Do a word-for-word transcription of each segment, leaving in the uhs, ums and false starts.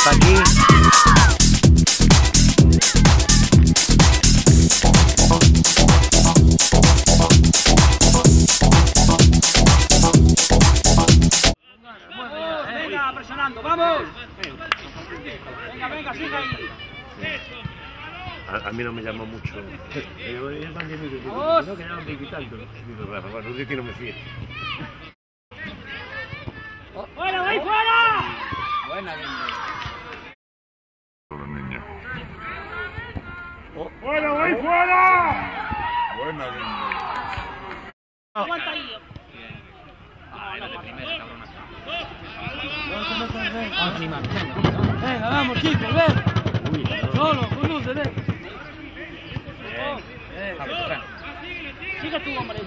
hasta aquí. Venga, presionando, vamos. Venga, venga, sigue ahí. A, a mí no me llama mucho. Vamos. No, que ya me quitando. Digo, Rafa, bueno, de ti no me fío. ¡Fuera, voy fuera! Buena, La niña. ¡Fuera, voy fuera! Buena, Aguanta ahí. Venga, vamos chicos, ven. Solo, conduce, ven. Sigue tú, hombre.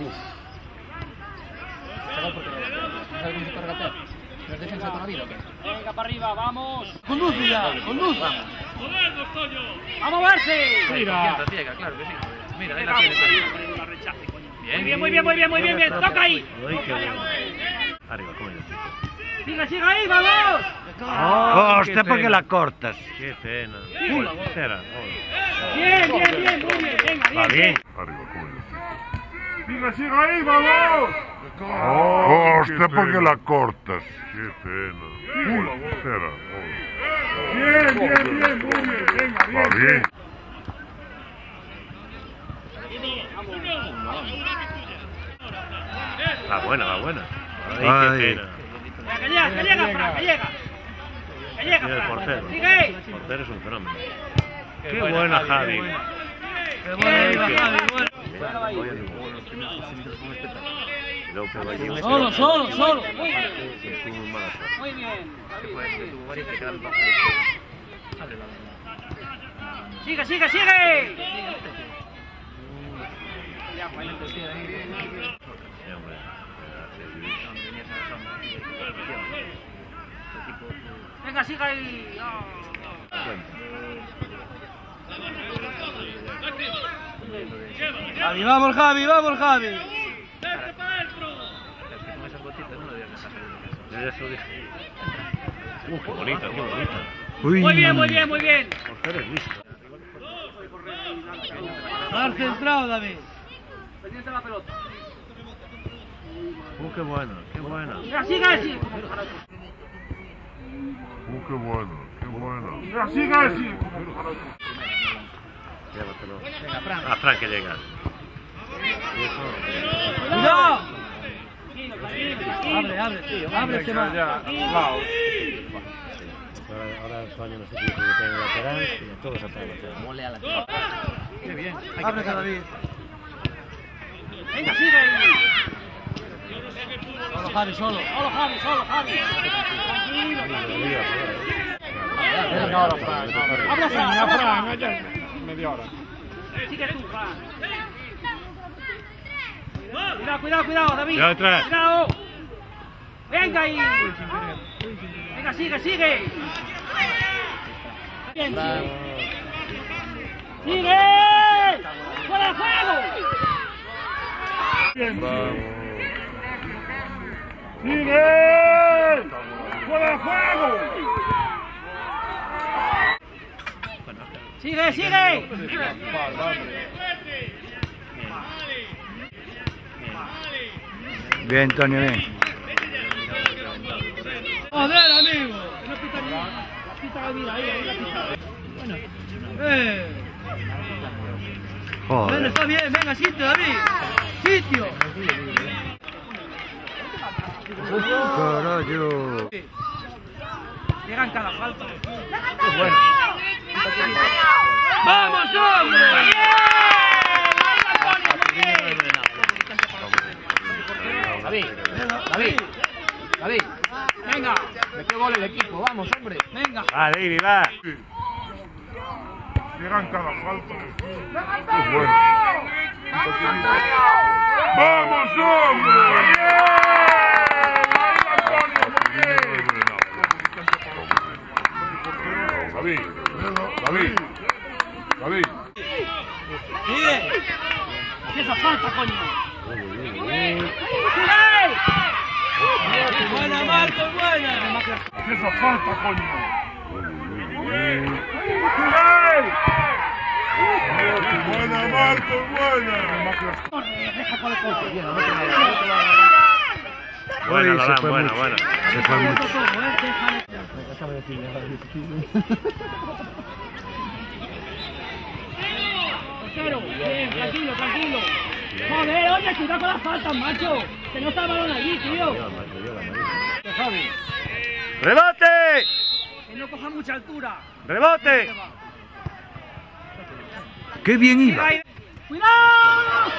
Venga, para arriba, vamos. Conduce ya, conduce. ¡Vamos a verse! Mira. Claro que sí. Mira, ahí Venga, la tienes ahí. la rechace, coño. Muy bien, muy bien, muy bien, muy bien, bien. Toca ahí. Ay, qué bueno. Arriba, ¿cómo es? Sigue, sigue ahí, vamos. Oh, Hostia, ¿por qué la cortas? Qué pena. Sí. Uy, espera. Bien, bien, bien, muy bien. Venga, Va bien. bien. Arriba, ¿cómo es? Sigue, sigue ahí, vamos. Oh, hostia, ¿por qué la cortas? Qué pena. Uy, espera. Bien, bien, bien, muy bien. Venga, Va bien. Va buena, va buena. Ay, Ay. qué pena. Venga, que llega, que llega, Fran, que llega. Que llega, Mira el Fran. portero. Sigue. El portero es un fenómeno. Qué buena, Javi. Qué buena iba Javi, buena. Y luego pegó allí un- Solo, solo, solo. Muy bien, que tuvo muy mala suerte. muy bien. Sigue, sigue, sigue. Sí, hombre. Venga, sigue ahí. No. Javi, vamos Javi, vamos Javi. Yo ya se lo dije. Uh, qué bonita, qué bonita. Uy. Muy bien, muy bien, muy bien. El portero es listo. Más centrado, David. Pendiente la pelota. Uh, qué buena, qué buena. Venga, sigue así. Uh, qué bueno, qué bueno. Venga, sigue así. Llévatelo. Venga, Fran. Ah, Fran, que llega. Cuidado. Tranquilo, tranquilo. Abre, abre, tío. Abre este más. Ahora, ahora España no se quiere que tenga el lateral y a todos atrás. Mole a la tierra. Qué bien. Abre David. Venga, sigue ahí. Solo Javi, solo. Solo Javi, solo Javi. Tranquilo, tranquilo. Habla Fran, habla Fran. Media hora. Sigue tú, Fran. Cuidado, cuidado, cuidado, David. Cuidado atrás. Cuidado. Venga ahí. Venga, sigue, sigue. Bien, sigue. ¡Sigue! ¡Fuera de juego! ¡Sigue! ¡Fuera de juego! ¡Sigue, sigue! Bien, Antonio, bien. Joder, amigo. No pita ni nada. Pita la vida, ahí, ahí la pita. Bueno. Eh. Bueno, Joder. está bien. Venga, sitio, David. Sitio. Carajo. Llegan cada falta. ¡Vamos, hombre! David, David, David. Venga, Metió gol el equipo, vamos, hombre. venga. Va, David, va. Llegan cada falta. Qué bueno. ¡Vamos, hombre! David, David, David. Sigue. ¿Qué esa falta, coño? Buena, Marco, buena. ¿Qué esa falta, coño? Buena, Marcos, buena. Buena, Uy, la se dan, fue buena, mucho. buena. Se fue mucho. Portero, bien, tranquilo, tranquilo. Joder, oye, cuidado con las faltas, macho. Que no está el balón allí, tío. Javi. ¡Rebote! Que no coja mucha altura. ¡Rebote! ¡Qué bien iba! ¡Cuidado!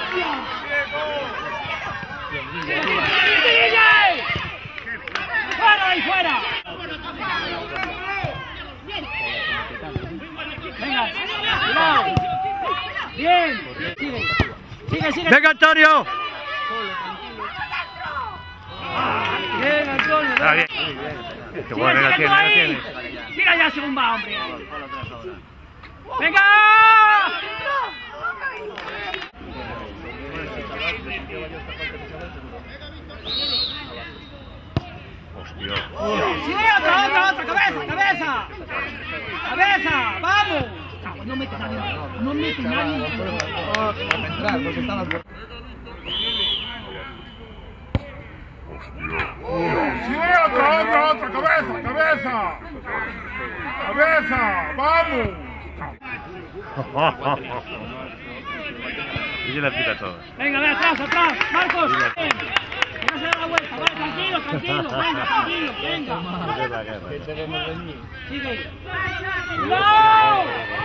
¡Fuera ahí, fuera! Venga, cuidado. Bien. Sigue, sigue, sigue. ¡Venga, Antonio! Bien, Antonio. Está bien. Qué buena la tiene, la tiene. Mira ya según va, hombre. ¡Venga! Hostia. ¡Sí, otra, otra, otra! ¡Cabeza, cabeza! ¡Cabeza! ¡Vamos! No mete nadie. No mete nadie. Sí, otra, otra, otra, cabeza, cabeza. Cabeza, vamos. Y se la quita todo. Venga, ve atrás, atrás. Marcos. Bien. Que no se da la vuelta. Vale, tranquilo, tranquilo. Venga, tranquilo. Venga. Guerra, guerra. Sigue. ¡No!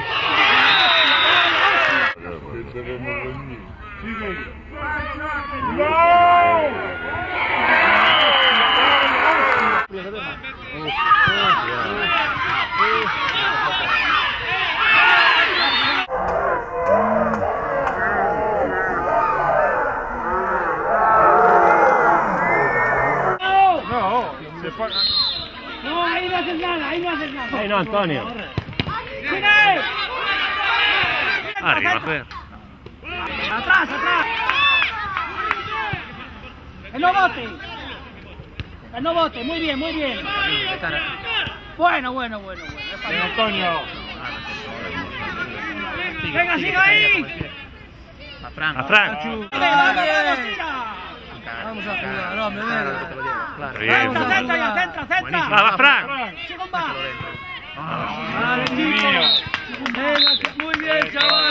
No, ahí no haces nada, ahí no haces nada. ¡Ay, no, Antonio! ¡Sigue! Arriba, Fer. ¡Atrás, atrás! ¡Que no bote! ¡Que no bote! Muy bien, muy bien. Bueno, bueno, bueno, bueno. Antonio. ¡Venga, sigue ahí! A Fran. A Fran. ¡Vamos, vamos, tira! Vamos a jugar, hombre, venga. Bien. Centra, centra ya, centra, centra. Va, va, Fran. Según va. Vale, chicos. Venga, muy bien, chaval.